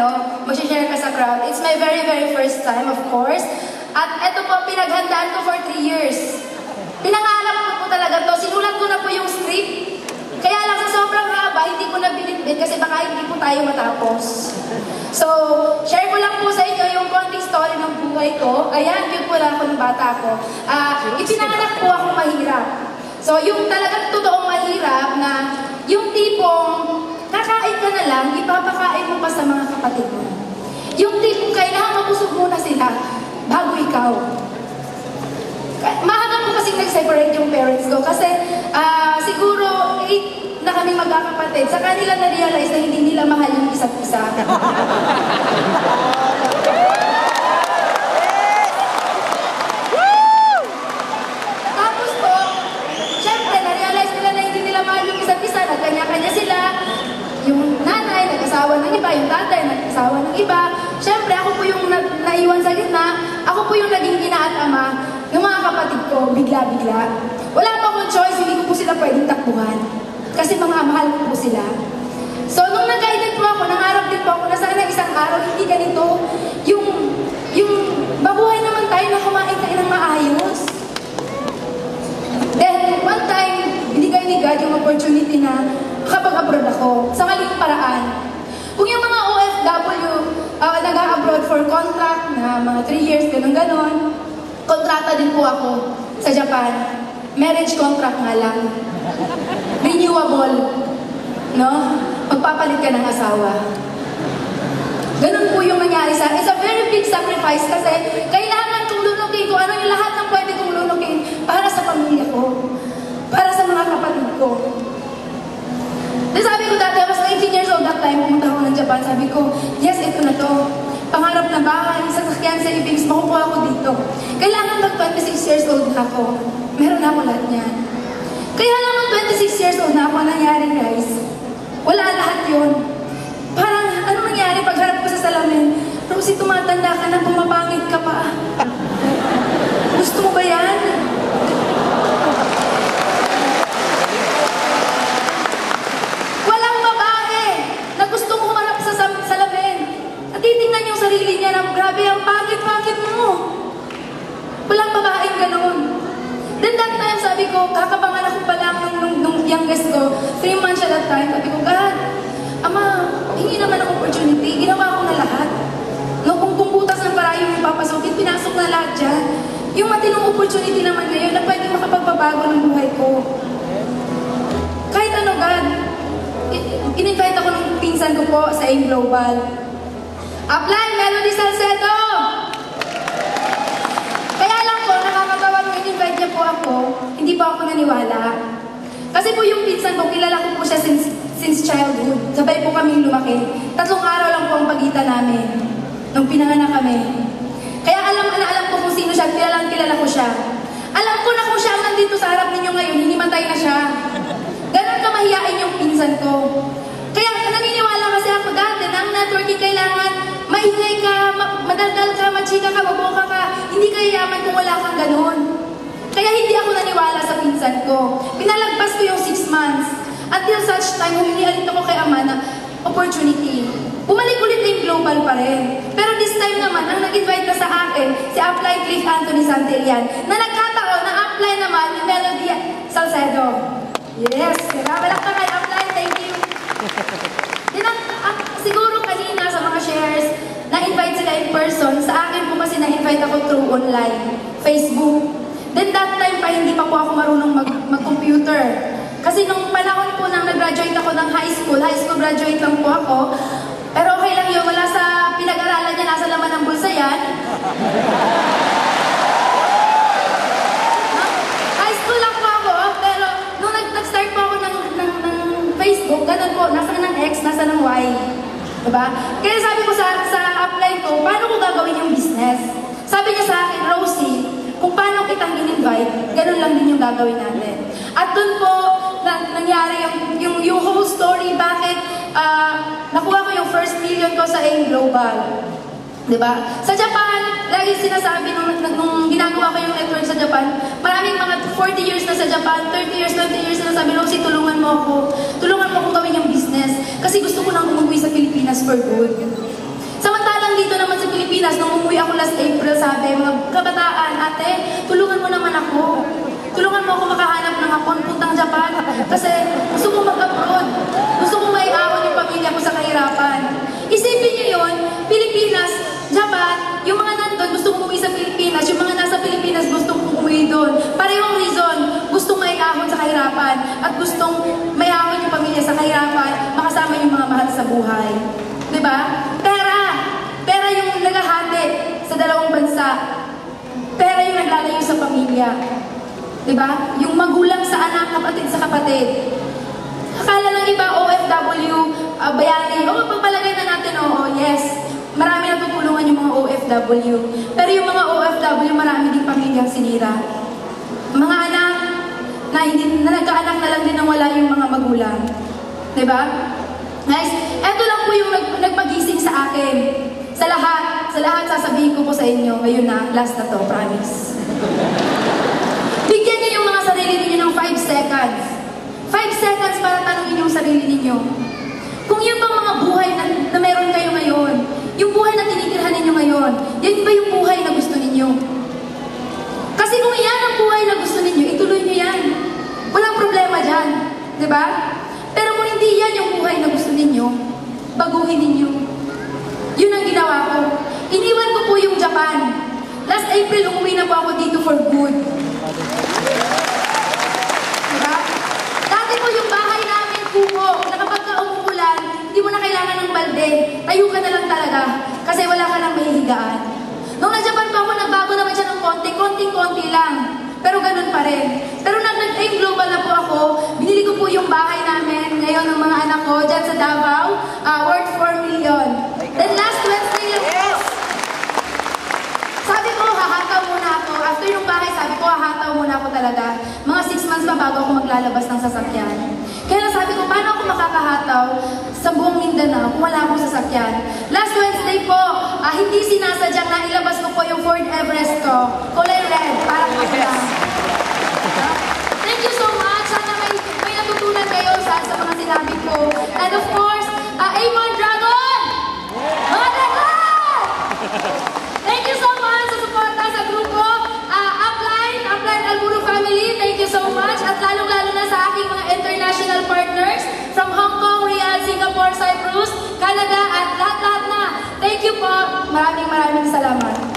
mag-share ka sa crowd. It's my very, very first time, of course. At ito po, pinaghandaan ko for 3 years. Pinangarap ko po talaga to. Sinulat ko na po yung script. Kaya lang sa sobrang haba, hindi ko na binitbit kasi baka hindi po tayo matapos. So, share ko lang po sa inyo yung konting story ng buhay ko. Ayan, yun po lang ako ng bata ko. Ipinanganak po ako mahirap. So, yung talagang totoong mahirap na yung tipong kakain ka na lang, ipapakain mo pa sa mga kapatid mo. Yung tipong kailangan mabusog muna sila bago ikaw. Mahaba po kasing nag-separate yung parents ko kasi siguro 8 na kami magkakapatid. Sa kanila na-realize na hindi nila mahal yung isa't isa. Tapos po, syempre, na-realize nila na hindi nila mahal yung isa't isa. Nagkanya-kanya sila. Yung nanay, nag-asawa ng iba. Yung tatay, nag-asawa ng iba. Syempre, ako po yung naiwan sa gitna. Ako po yung naging ina at ama ng mga kapatid ko, bigla-bigla. Wala pa akong choice, hindi ko po sila pwedeng takbuhan. Kasi mga mahal ko po sila. So, nung nag-guided po ako, nangarap din po ako na sana isang araw, hindi ganito. Yung mabuhay naman tayo na kumain tayo ng maayos. Then, one time, binigay ni God yung opportunity na kapag-abroad ako, sa maling paraan. Kung yung mga OFW, nag-abroad for contract na mga 3 years, ganun-ganon, kontrata din po ako sa Japan. Marriage contract nga lang. Renewable. No? Magpapalit ka ng asawa. Ganun po yung nangyari sa akin. It's a very big sacrifice kasi kailangan kong lunugin ko ano yung lahat ng pwede kong lunugin para sa pamilya ko. Para sa mga kapatid ko. Then sabi ko dati, I was 19 years old that time, pumunta ako ng Japan. Sabi ko, yes, ito na to. Pangarap na bahay, sasakyan sa Philippines, makukuha ko dito. Kailangan mag-26 years old na ako. Meron na ako lahat niyan. Kaya lang nung 26 years old na ako, nangyari guys, wala lahat yun. Parang, ano nangyari pagharap ko sa salamin? Rosie, tumatanda ka na, pumapangit ka pa. Gusto mo ba yan? Walang babae na gustong humarap sa salamin. At titingnan yung sarili niya na, grabe, ang pangit-pangit mo. Walang babaeng ganun. Then that time, sabi ko, kakapanganak ko pa lang nung youngest ko, 3 months siya that time. Sabi ko, God, Ama, hingi naman ang opportunity, ginawa ko na lahat. No, kung butas ng parayon yung papasukin, pinasok na lahat dyan. Yung matinong opportunity naman ngayon na pwede makapagpabago ng buhay ko. Kahit ano, God, in-invite ako ng pinsan ko po sa AIM Global. Apply, Melody Salcedo! Kaya lang po, nakakatawa nung in-invite niya po ako, hindi pa ako naniwala. Kasi po yung pinsan ko, kilala ko po siya since childhood. Sabay po kami lumaki. 3 araw lang po ang pagitan namin nung pinanganak kami. Kaya alam ko kung sino siya, kilala ko siya. Alam ko na kung siya nandito sa harap ninyo ngayon, hinimatay na siya. Ganon ka mahiyain yung pinsan ko. Kaya naniniwala kasi ako dati na ang networking kailangan maingay ka, madaldal ka, machika ka, maboka ka. Hindi ka yaman kung wala kang ganon. Kaya hindi ako naniwala sa pinsan ko. Pinalagpas ko yung 6 months. Until such time, humihialit ako kay Ama na opportunity. Bumalik ulit na yung global pa rin. Pero this time naman, ang nag-invite na sa akin, si Apply Cliff Anthony Santillan, na nagkataon na apply naman yung Melody Salcedo. Yes, balak ka kay Apply, thank you. Siguro kanina sa mga shares, na-invite sila in person. Sa akin po kasi na-invite ako through online, Facebook. Then that time pa, hindi pa po ako marunong mag-computer. Kasi nung panahon po nang nag-graduate ako ng high school graduate lang po ako. Pero okay lang yun, wala sa pinag-aralan niya, nasa laman ng bulsa yan. High school lang po ako, pero nung nag-start po ako ng Facebook, ganun po, nasa ng X, nasa ng Y. Diba? Kaya sabi ko sa apply ko, paano ko gagawin yung business? Sabi niya sa akin, Rosie, kung paano kitang in-invite, ganun lang din yung gagawin natin. At dun po, nangyari yung whole story, bakit nakuha ko yung first million ko sa AIM Global. Diba? Sa Japan, lagi sinasabi nung ginagawa ko yung network sa Japan, maraming mga 40 years na sa Japan, 30 years, 20 years na sabi, Rosie, tulungan mo akong gawin yung business. Kasi gusto ko nang umuwi sa Pilipinas for good. Pilipinas, nung umuwi ako last April, sabi, mga kabataan, ate, tulungan mo naman ako. Tulungan mo ako makahanap ng hapon, puntang Japan. Kasi gusto ko mag-abroad. Gusto ko maiahon yung pamilya ko sa kahirapan. Isipin niyo yun, Pilipinas, Japan, yung mga nandun gusto kong umuwi sa Pilipinas, yung mga nasa Pilipinas gusto kong umuwi doon. Parehong reason, gustong maiahon sa kahirapan at gustong maiahon yung pamilya sa kahirapan, makasama yung mga mahal sa buhay. Diba? Pera yung naghahati sa dalawang bansa. Pera yung naglalayo sa pamilya. Diba? Yung magulang sa anak, kapatid sa kapatid. Akala lang iba, OFW, bayani. O, pagpalagay na natin, oo, yes. Marami natutulungan yung mga OFW. Pero yung mga OFW, marami din pamilyang sinira. Mga anak na nagkaanak na lang din nang wala yung mga magulang. Diba? Guys, eto lang po yung nagpagising sa akin. Sa lahat sasabihin ko po sa inyo, ngayon na, last na to, promise. Bigyan niyo yung mga sarili niyo ng 5 seconds. 5 seconds para tanungin yung sarili ninyo. Kung yun bang mga buhay na meron kayo ngayon, yung buhay na tinitirhan ninyo ngayon, yan ba yung buhay na gusto ninyo? Kasi kung yan ang buhay na gusto ninyo, ituloy nyo yan. Walang problema dyan. Diba? Pero kung hindi yan yung buhay na gusto ninyo, baguhin ninyo. Yun ang ginawa ko. Iniwan ko po yung Japan. Last April, umuwi na po ako dito for good. Diba? Dati po yung bahay namin, kubo, na kapag umuulan, hindi mo na kailangan ng balde. Tayo ka na lang talaga. Kasi wala ka nang mahihigaan. Nung na-Japan pa ako, nagbago naman siya ng konting-konti lang. Pero ganun pa rin. Pero nag-aim global na po ako. Binili ko po yung bahay namin ngayon ng mga anak ko dyan sa Davao, worth 4 million. Then last Wednesday lang po. Sabi ko, hahataw muna ako. After yung bahay, sabi ko, hahataw muna ako talaga. Mga 6 months pa bago ako maglalabas ng sasakyan. Kaya lang sabi ko, paano ako makakahataw sa buong Mindanao kung wala akong sasakyan? Last Wednesday po, hindi sinasadyang na ilabas ko po yung Ford Everest ko. Kulay red, parang ako lang. Thank you so much. Sana may natutunan kayo sa mga sinabi ko. And of course, Amon Dragon! Mga Dragon! Thank you so much sa suporta sa grupo. Upline Alburo family, thank you so much. At lalong-lalo na sa aking mga international partners from Hong Kong, Riyadh, Singapore, Cyprus, Canada, at lahat-lahat na. Thank you po. Maraming salamat.